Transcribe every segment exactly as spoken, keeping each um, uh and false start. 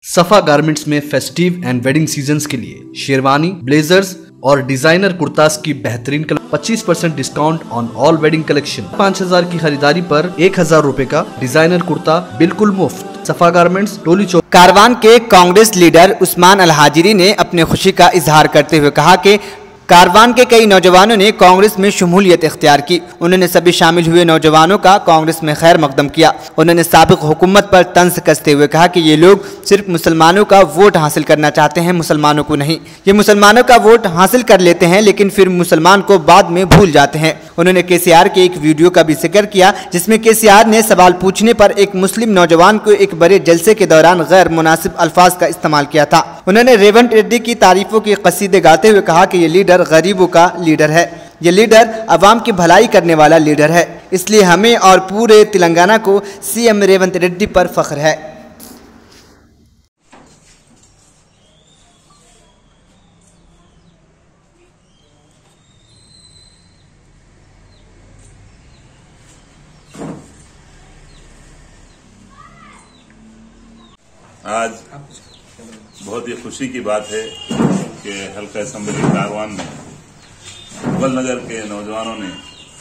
सफा गारमेंट्स में festive and wedding seasons के लिए शेरवानी, ब्लेजर्स और डिजाइनर कुर्तास की बेहतरीन पच्चीस percent discount on all wedding collection. पाँच हजार की खरीदारी पर एक हजार रूपए का डिजाइनर कुर्ता बिल्कुल मुफ्त। सफा गारमेंट्स, टोली चौक। कारवान के कांग्रेस लीडर उस्मान अल हाजिरी ने अपने खुशी का इजहार करते हुए कहा कि कारवान के कई नौजवानों ने कांग्रेस में शमूलियत इख्तियार की। उन्होंने सभी शामिल हुए नौजवानों का कांग्रेस में खैर मकदम किया। उन्होंने साबिक हुकूमत पर तंज कसते हुए कहा कि ये लोग सिर्फ मुसलमानों का वोट हासिल करना चाहते हैं, मुसलमानों को नहीं। ये मुसलमानों का वोट हासिल कर लेते हैं लेकिन फिर मुसलमान को बाद में भूल जाते हैं। उन्होंने केसीआर के एक वीडियो का भी जिक्र किया जिसमें केसीआर ने सवाल पूछने पर एक मुस्लिम नौजवान को एक बड़े जलसे के दौरान गैर मुनासिब अल्फाज का इस्तेमाल किया था। उन्होंने रेवंत रेड्डी की तारीफों की कसीदे गाते हुए कहा कि ये लीडर गरीबों का लीडर है, ये लीडर अवाम की भलाई करने वाला लीडर है, इसलिए हमें और पूरे तेलंगाना को सीएम रेवंत रेड्डी पर फख्र है। आज बहुत ही खुशी की बात है कि हल्का असेंबली कारवान में मुगल नगर के नौजवानों ने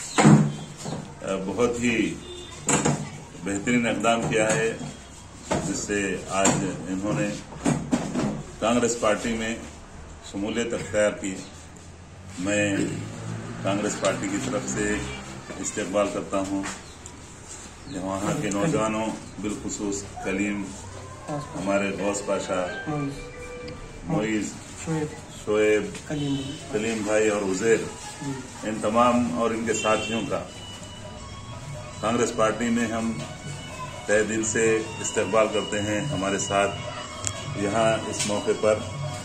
बहुत ही बेहतरीन इक़दाम किया है, जिससे आज इन्होंने कांग्रेस पार्टी में शमूलियत अख्तियार की। मैं कांग्रेस पार्टी की तरफ से इस्तकबाल करता हूं। वहां के नौजवानों, बिलखुसूस कलीम, हमारे गौस पाशा, मोइज, शोएब, कलीम भाई और उज़ैर, इन तमाम और इनके साथियों का कांग्रेस पार्टी में हम तहे दिल से इस्तकबाल करते हैं। हमारे साथ यहाँ इस मौके पर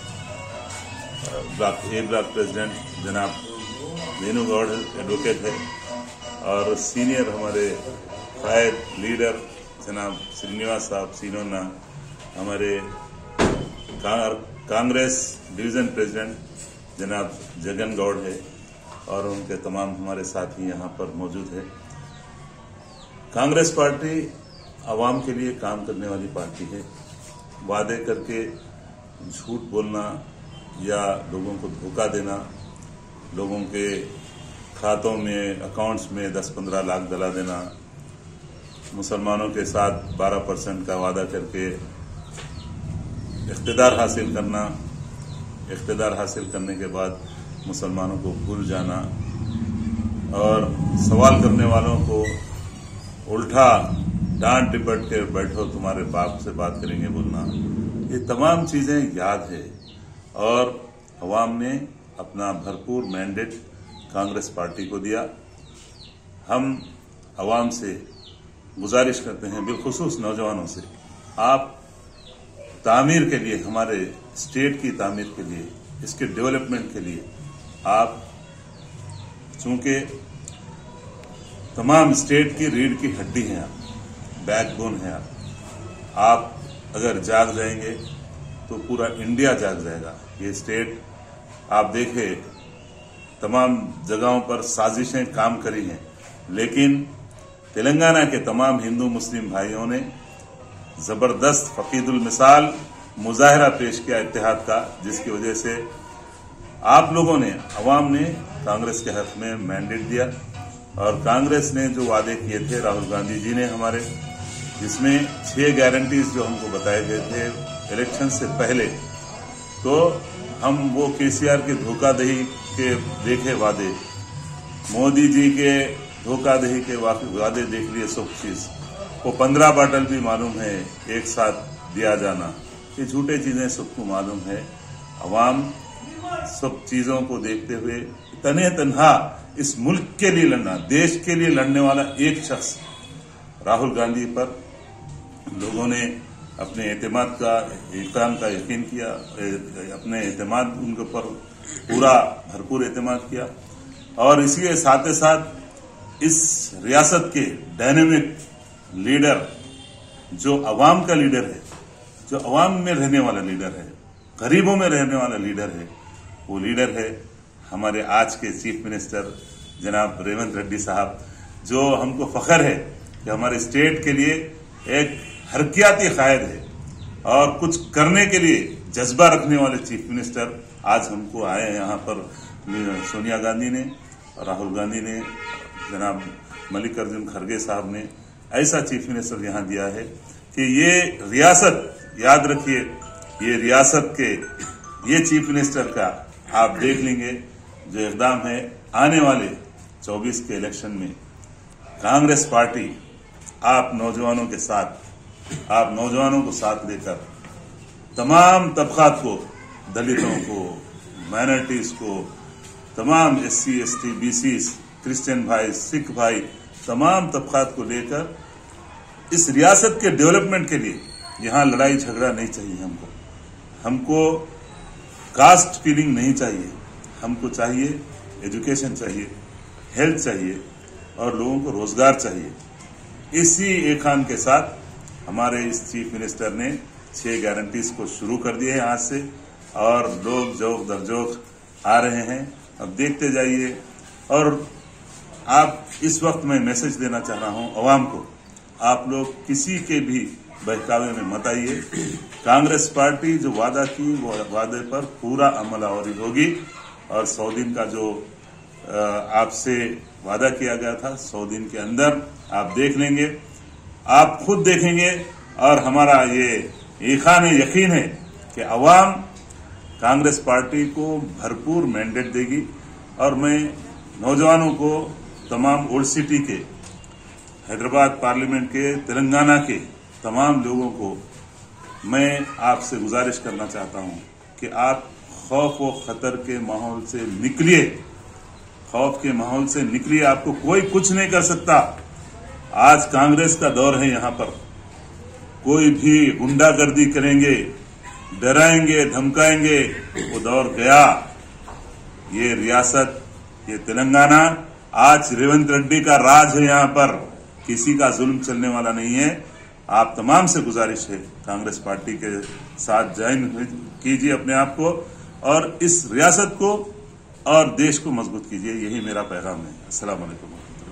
ब्लॉक ए ब्लॉक प्रेसिडेंट जनाब वेणु गौड़ एडवोकेट है और सीनियर हमारे कायद लीडर जनाब श्रीनिवास साहब सीनोना, हमारे कांग्रेस डिवीजन प्रेसिडेंट जनाब जगन गौड़ है और उनके तमाम हमारे साथी यहाँ पर मौजूद है। कांग्रेस पार्टी आवाम के लिए काम करने वाली पार्टी है। वादे करके झूठ बोलना या लोगों को धोखा देना, लोगों के खातों में, अकाउंट्स में दस पंद्रह लाख डला देना, मुसलमानों के साथ बारह परसेंट का वादा करके इख्तिदार हासिल करना, इख्तिदार हासिल करने के बाद मुसलमानों को भूल जाना और सवाल करने वालों को उल्टा डांट टिपट के बैठो तुम्हारे बाप से बात करेंगे बोलना, ये तमाम चीजें याद है। और अवाम ने अपना भरपूर मैंडेट कांग्रेस पार्टी को दिया। हम अवाम से गुजारिश करते हैं, बिलखुसूस नौजवानों से, आप तामीर के लिए, हमारे स्टेट की तामीर के लिए, इसके डेवलपमेंट के लिए, आप चूंकि तमाम स्टेट की रीढ़ की हड्डी हैं, आप बैकबोन हैं, आप आप अगर जाग जाएंगे तो पूरा इंडिया जाग जाएगा। ये स्टेट आप देखें, तमाम जगहों पर साजिशें काम करी हैं, लेकिन तेलंगाना के तमाम हिंदू मुस्लिम भाइयों ने जबरदस्त फकीदुल मिसाल मुजाहिरा पेश किया इत्तेहाद का, जिसकी वजह से आप लोगों ने, अवाम ने कांग्रेस के हक में मैंडेट दिया। और कांग्रेस ने जो वादे किए थे राहुल गांधी जी ने हमारे, जिसमें छह गारंटीज जो हमको बताए गए थे इलेक्शन से पहले, तो हम वो केसीआर के धोखाधड़ी के देखे वादे, मोदी जी के धोखाधड़ी के वादे देख लिए, सब चीज वो पंद्रह बाटल भी मालूम है एक साथ दिया जाना, ये झूठे चीजें सबको मालूम है। अवाम सब चीजों को देखते हुए तने तन्हा इस मुल्क के लिए लड़ना, देश के लिए लड़ने वाला एक शख्स राहुल गांधी पर लोगों ने अपने एतमाद का इकाम का यकीन किया, अपने एतमाद उनके ऊपर पूरा भरपूर एतमाद किया। और इसके साथ ही साथ इस रियासत के डायनेमिक लीडर, जो अवाम का लीडर है, जो अवाम में रहने वाला लीडर है, गरीबों में रहने वाला लीडर है, वो लीडर है हमारे आज के चीफ मिनिस्टर जनाब रेवंत रेड्डी साहब, जो हमको फख्र है कि हमारे स्टेट के लिए एक हरकियाती कायद है और कुछ करने के लिए जज्बा रखने वाले चीफ मिनिस्टर आज हमको आए हैं यहाँ पर। सोनिया गांधी ने, राहुल गांधी ने, जनाब मल्लिकार्जुन खड़गे साहब ने ऐसा चीफ मिनिस्टर यहाँ दिया है कि ये रियासत, याद रखिए, ये रियासत के ये चीफ मिनिस्टर का आप देख लेंगे जो इकदाम है, आने वाले चौबीस के इलेक्शन में कांग्रेस पार्टी आप नौजवानों के साथ, आप नौजवानों को साथ लेकर तमाम तबकात को, दलितों को, माइनॉरिटीज को, तमाम S C S T B C, Christian भाई, सिख भाई, तमाम तबकात को लेकर इस रियासत के डेवलपमेंट के लिए यहाँ लड़ाई झगड़ा नहीं चाहिए। हमको हमको कास्ट फीलिंग नहीं चाहिए। हमको चाहिए एजुकेशन चाहिए, हेल्थ चाहिए और लोगों को रोजगार चाहिए। इसी एकान के साथ हमारे इस चीफ मिनिस्टर ने छह गारंटीज को शुरू कर दिए हैं आज से, और लोग जोक दरजोक आ रहे हैं। अब देखते जाइए। और आप इस वक्त मैं मैसेज देना चाह रहा हूं अवाम को, आप लोग किसी के भी बहकावे में मत आइए। कांग्रेस पार्टी जो वादा की वो वादे पर पूरा अमलावरी होगी, और सौ दिन का जो आपसे वादा किया गया था, सौ दिन के अंदर आप देख लेंगे, आप खुद देखेंगे। और हमारा ये ईखान यकीन है कि अवाम कांग्रेस पार्टी को भरपूर मैंडेट देगी। और मैं नौजवानों को, तमाम ओल्ड सिटी के, हैदराबाद पार्लियामेंट के, तेलंगाना के तमाम लोगों को मैं आपसे गुजारिश करना चाहता हूं कि आप खौफ व खतर के माहौल से निकलिए, खौफ के माहौल से निकलिए। आपको कोई कुछ नहीं कर सकता। आज कांग्रेस का दौर है। यहाँ पर कोई भी गुंडागर्दी करेंगे, डराएंगे, धमकाएंगे, वो दौर गया। ये रियासत, ये तेलंगाना, आज रेवंत रेड्डी का राज है। यहाँ पर किसी का जुल्म चलने वाला नहीं है। आप तमाम से गुजारिश है, कांग्रेस पार्टी के साथ ज्वाइन कीजिए अपने आप को, और इस रियासत को और देश को मजबूत कीजिए। यही मेरा पैगाम है। अस्सलाम वालेकुम।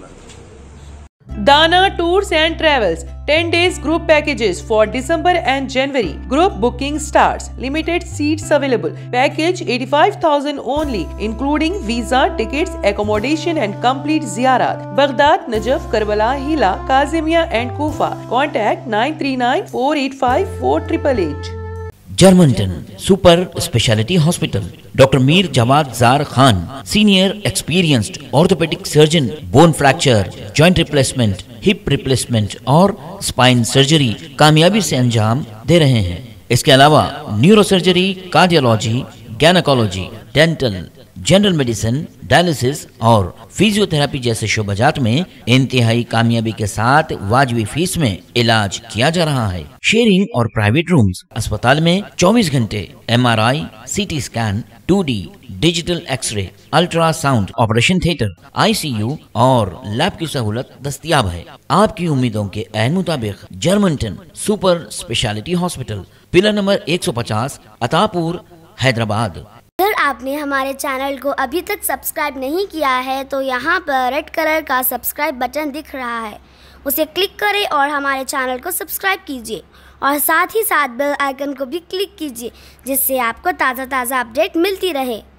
Dana Tours and Travels ten days group packages for December and January. Group booking starts. Limited seats available. Package eighty-five thousand only, including visa, tickets, accommodation and complete ziyarat. Baghdad, Najaf, Karbala, Hila, Kazimia and Kufa. Contact nine three nine, four eight five, four eight eight eight. Germanton super speciality hospital, doctor Mir Jawad Zar Khan, senior experienced orthopaedic surgeon, bone fracture, joint replacement, hip replacement और spine surgery कामयाबी से अंजाम दे रहे हैं। इसके अलावा neuro surgery, cardiology, gynaecology, dental, general medicine, dialysis और फिजियोथेरेपी जैसे शोबाजात में इंतहाई कामयाबी के साथ वाजबी फीस में इलाज किया जा रहा है। शेयरिंग और प्राइवेट रूम्स। अस्पताल में चौबीस घंटे MRI, CT scan, two D, digital X ray, ultrasound, operation theatre, ICU और लैब की सहूलत दस्तयाब है। आपकी उम्मीदों के ऐन मुताबिक Germanton super speciality hospital, pillar number एक सौ पचास, अतापुर, हैदराबाद। अगर आपने हमारे चैनल को अभी तक सब्सक्राइब नहीं किया है तो यहाँ पर रेड कलर का सब्सक्राइब बटन दिख रहा है, उसे क्लिक करें और हमारे चैनल को सब्सक्राइब कीजिए, और साथ ही साथ बेल आइकन को भी क्लिक कीजिए, जिससे आपको ताज़ा ताज़ा अपडेट मिलती रहे।